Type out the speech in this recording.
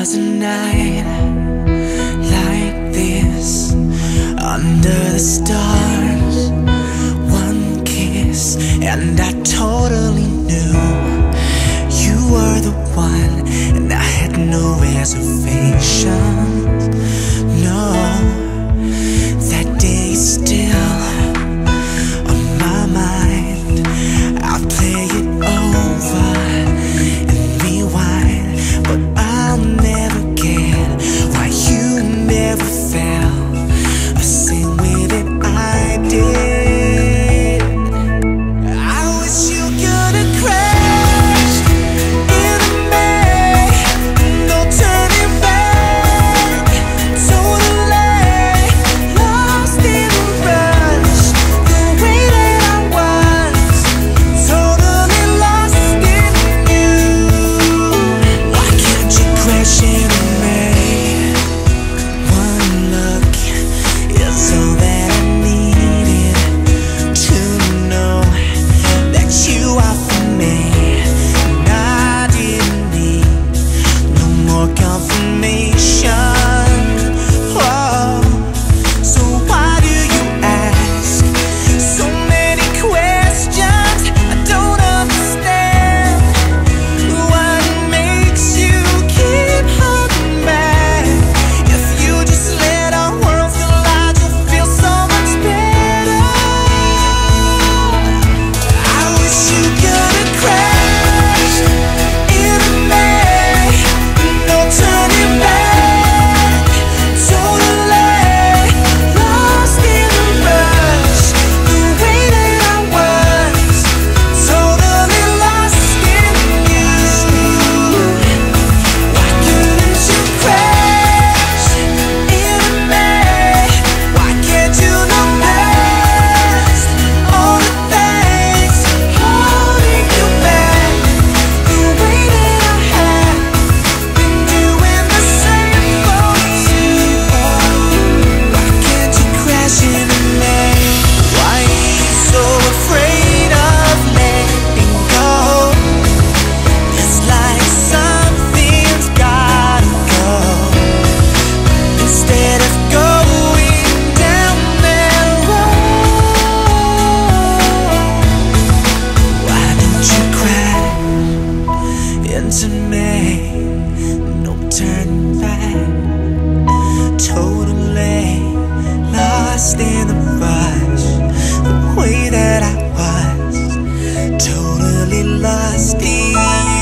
was a night like this, under the stars, one kiss, and I totally knew you were the one, and I had no reservations. No, that day is still on my mind. I'll play it over and rewind, but I'll never get why you never felt the same way that I did. I wish you could have crashed into me, no turning back, totally lost in the rush, the way that I was, totally lost in you. Why can't you crash into me? One look is all that I needed to know that you are for me, and I didn't need no more confirmation. Oh, so why do you ask so many questions? I don't understand what makes you keep holding back. If you just let our worlds collide, you'll feel so much better. I wish you could have crashed into me, no turning back, totally lost in the rush, the way that I was, totally lost in you. Why couldn't you crash into me? Why can't you look past all the things holding you back, the way that I have been doing the same for you? Why can't you crash into me? Why are you so afraid of letting go? It's like something's gotta go. Instead of going down that road, why didn't you cry into me? No turning back, totally lost in the rush, the way that I was, totally lost in you.